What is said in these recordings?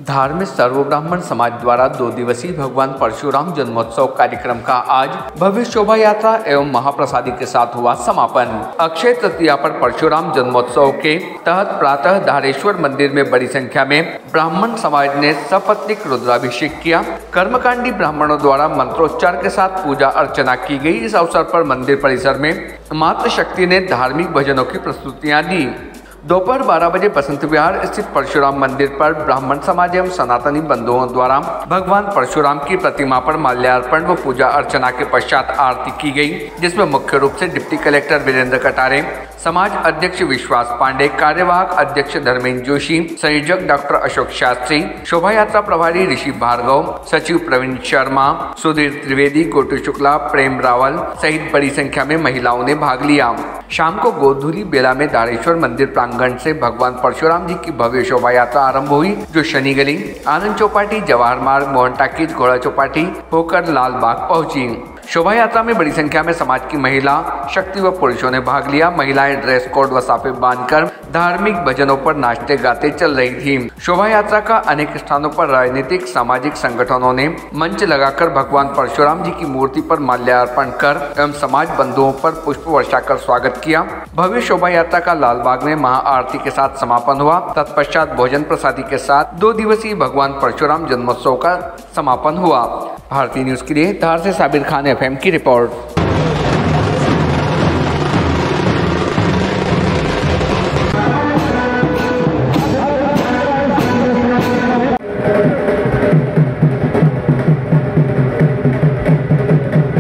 धार्मिक सर्व ब्राह्मण समाज द्वारा 2 दिवसीय भगवान परशुराम जन्मोत्सव कार्यक्रम का आज भव्य शोभा यात्रा एवं महाप्रसादी के साथ हुआ समापन। अक्षय तृतीया पर परशुराम जन्मोत्सव के तहत प्रातः धारेश्वर मंदिर में बड़ी संख्या में ब्राह्मण समाज ने सपत्नीक रुद्राभिषेक किया। कर्मकांडी ब्राह्मणों द्वारा मंत्रोच्चार के साथ पूजा अर्चना की गई। इस अवसर पर मंदिर परिसर में मातृशक्ति ने धार्मिक भजनों की प्रस्तुतियां दी। दोपहर 12 बजे बसंत विहार स्थित परशुराम मंदिर पर ब्राह्मण समाज एवं सनातनी बंधुओं द्वारा भगवान परशुराम की प्रतिमा पर माल्यार्पण व पूजा अर्चना के पश्चात आरती की गई, जिसमें मुख्य रूप से डिप्टी कलेक्टर वीरेंद्र कटारे, समाज अध्यक्ष विश्वास पांडे, कार्यवाहक अध्यक्ष धर्मेंद्र जोशी, संयोजक डॉक्टर अशोक शास्त्री, शोभा यात्रा प्रभारी ऋषि भार्गव, सचिव प्रवीण शर्मा, सुधीर त्रिवेदी, गोटू शुक्ला, प्रेम रावल सहित बड़ी संख्या में महिलाओं ने भाग लिया। शाम को गोधूली बेला में धारेश्वर मंदिर प्रांगण से भगवान परशुराम जी की भव्य शोभा यात्रा आरंभ हुई, जो शनि गली, आनंद चौपाटी, जवाहर मार्ग, मोहन टाकीज, घोड़ा चौपाटी होकर लाल बाग पहुंची। शोभा यात्रा में बड़ी संख्या में समाज की महिला शक्ति व पुरुषों ने भाग लिया। महिलाएं ड्रेस कोड व साफे बांधकर धार्मिक भजनों पर नाचते गाते चल रही थी। शोभा यात्रा का अनेक स्थानों पर राजनीतिक सामाजिक संगठनों ने मंच लगाकर भगवान परशुराम जी की मूर्ति पर माल्यार्पण कर एवं समाज बंधुओं पर पुष्प वर्षा कर स्वागत किया। भव्य शोभा यात्रा का लालबाग में महाआरती के साथ समापन हुआ। तत्पश्चात भोजन प्रसादी के साथ 2 दिवसीय भगवान परशुराम जन्मोत्सव का समापन हुआ। भारतीय न्यूज के लिए धार से साबिर खान एफएम की report.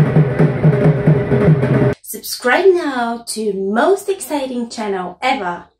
Subscribe now to most exciting channel ever.